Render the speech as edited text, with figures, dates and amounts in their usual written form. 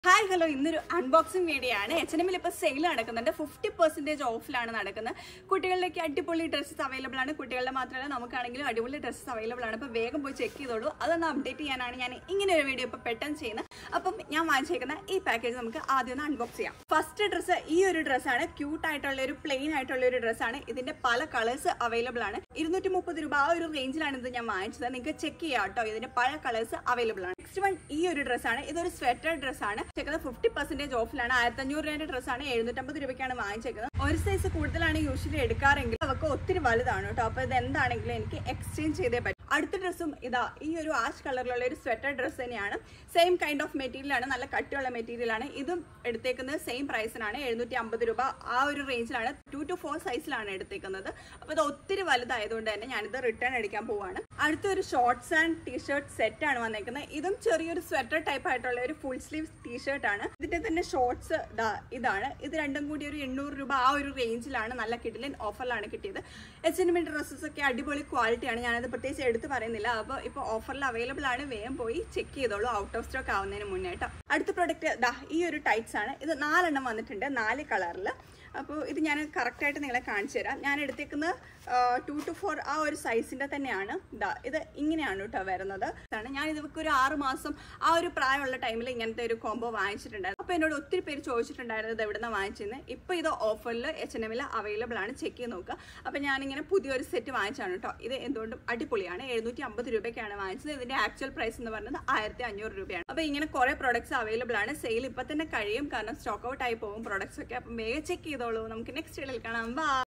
Hi hello, ഇന്നൊരു unboxing video ആണ്. H&M ഇപ്പോൾ സെയിൽ നടക്കുന്നുണ്ട്. 50% ഓഫിലാണ് നടക്കുന്നത്. കുട്ടികളിലേക്ക് അടിപൊളി ഡ്രസ്സസ് അവൈലബിൾ ആണ്. കുട്ടികളുടെ മാത്രമല്ല നമുക്കാണെങ്കിലും അടിപൊളി ഡ്രസ്സസ് അവൈലബിൾ ആണ്. അപ്പോൾ വേഗം പോയി ചെക്ക് ചെയ്തോളൂ. അതൊന്ന് അപ്ഡേറ്റ് ചെയ്യാനാണ് ഞാൻ ഇങ്ങനെ ഒരു വീഡിയോ ഇപ്പോൾ പെട്ടെന്ന് ചെയ്യുന്നത്. അപ്പം ഞാൻ വാങ്ങിച്ചേക്കുന്ന ഈ പാക്കേജ് നമുക്ക് ആദ്യം ഒന്ന് അൺബോക്സ് ചെയ്യാം. ഫസ്റ്റ് ഡ്രസ്സ് ഈ ഒരു ഡ്രസ്സാണ്. ക്യൂട്ട് ആയിട്ടുള്ള ഒരു പ്ലെയിൻ ആയിട്ടുള്ള ഒരു ഡ്രസ്സാണ്. ഇതിന്റെ പല കളേഴ്സ് അവൈലബിൾ ആണ്. 230 രൂപ ആ ഒരു റേഞ്ചിലാണ് ഇത് ഞാൻ വാങ്ങിച്ചത്. നിങ്ങൾക്ക് ചെക്ക് ചെയ്യാം കേട്ടോ. ഇതിന്റെ പല കളേഴ്സ് അവൈലബിൾ ആണ്. നെക്സ്റ്റ് വൺ ഈ ഒരു ഡ്രസ്സാണ്. ഇതൊരു സ്വെറ്റർ ഡ്രസ്സാണ്. 50% ഓഫിലാണ്. 1500 രൂപയുടെ ഡ്രസ്സാണ്. 750 രൂപയ്ക്കാണ് വാങ്ങിച്ചേക്കുന്നത്. ഒരു സൈസ് കൂടുതലാണ് യൂഷ്വലി എടുക്കാറെങ്കിൽ അവർക്ക് ഒത്തിരി വലുതാണ് കേട്ടോ. അപ്പൊ ഇത് എന്താണെങ്കിലും എനിക്ക് എക്സ്ചേഞ്ച് ചെയ്തേ പറ്റും. അടുത്ത ഡ്രസ്സും ഇതാ ഈ ഒരു ആഷ് കളറിലുള്ള ഒരു സ്വെറ്റർ ഡ്രസ്സ് തന്നെയാണ്. സെയിം കൈൻഡ് ഓഫ് മെറ്റീരിയൽ ആണ്. നല്ല കട്ടിയുള്ള മെറ്റീരിയൽ ആണ്. ഇതും എടുത്തേക്കുന്നത് സെയിം പ്രൈസിനാണ്. 750 രൂപ ആ ഒരു റേഞ്ചിലാണ്. 2 to 4 സൈസിലാണ് എടുത്തേക്കുന്നത്. അപ്പൊ ഇത് ഒത്തിരി വലുതായതുകൊണ്ട് തന്നെ ഞാനിത് റിട്ടേൺ അടിക്കാൻ പോവാണ്. അടുത്തൊരു ഷോർട്ട്സ് ആൻഡ് ടീഷർട്ട് സെറ്റ് ആണ് വന്നേക്കുന്നത്. ഇതും ചെറിയൊരു സ്വെറ്റർ ടൈപ്പ് ആയിട്ടുള്ള ഒരു ഫുൾ സ്ലീവ് ടീഷർട്ട് ആണ്. ഇതിന്റെ തന്നെ ഷോർട്ട്സ് ഇതാണ്. ഇത് രണ്ടും കൂടി ഒരു 800 രൂപ ആ ഒരു റേഞ്ചിലാണ്. നല്ല കിടിലൻ ഓഫറിലാണ് കിട്ടിയത്. H&M ഡ്രസ്സസ് ഒക്കെ അടിപൊളി ക്വാളിറ്റിയാണ്. ഞാനത് പ്രത്യേകിച്ച് എടുത്ത് പറയുന്നില്ല. അപ്പോൾ ഇപ്പോൾ ഓഫറിൽ അവൈലബിൾ ആണ്. വേഗം പോയി ചെക്ക് ചെയ്തോളൂ, ഔട്ട് ഓഫ് സ്റ്റോക്ക് ആവുന്നതിന് മുന്നേ കേട്ടോ. അടുത്ത പ്രൊഡക്റ്റ് ഈ ഒരു ടൈറ്റ്സ് ആണ്. ഇത് 4 എണ്ണം വന്നിട്ടുണ്ട്, 4 കളറിൽ. അപ്പോൾ ഇത് ഞാൻ കറക്റ്റായിട്ട് നിങ്ങളെ കാണിച്ചു തരാം. ഞാൻ എടുത്തേക്കുന്നത് 2 to 4 ആ ഒരു സൈസിന്റെ തന്നെയാണ്. ഇത് ഇങ്ങനെയാണ് കേട്ടോ വരുന്നത്. ഞാൻ ഇതൊക്കെ ഒരു 6 മാസം ആ ഒരു പ്രായമുള്ള ടൈമിൽ ഇങ്ങനത്തെ ഒരു കോംബോ വാങ്ങിച്ചിട്ടുണ്ടായിരുന്നു. അപ്പോൾ എന്നോട് ഒത്തിരി പേര് ചോദിച്ചിട്ടുണ്ടായിരുന്നു ഇത് എവിടെ നിന്ന് വാങ്ങിച്ചെന്ന്. ഇപ്പോൾ ഇത് ഓഫറിൽ H&M അവൈലബിൾ ആണ്. ചെക്ക് ചെയ്ത് നോക്കുക. അപ്പോൾ ഞാനിങ്ങനെ പുതിയൊരു സെറ്റ് വാങ്ങിച്ചാണ് കേട്ടോ. ഇത് എന്തുകൊണ്ടും അടിപൊളിയാണ്. 750 രൂപയ്ക്കാണ് വാങ്ങിച്ചത്. ഇതിന്റെ ആക്ച്വൽ പ്രൈസ് എന്ന് പറയുന്നത് 1500 രൂപയാണ്. അപ്പോൾ ഇങ്ങനെ കുറെ പ്രോഡക്ട്സ് അവൈലബിൾ ആണ്. സെയിൽ ഇപ്പം തന്നെ കഴിയും, കാരണം സ്റ്റോക്ക് ഔട്ട് ആയി പോകും പ്രോഡക്ട്സ് ഒക്കെ. അപ്പം വേഗം ചെക്ക് ചെയ്തോളൂ. നമുക്ക് നെക്സ്റ്റ് വീഡിയോയിൽ കാണാം. ബൈ.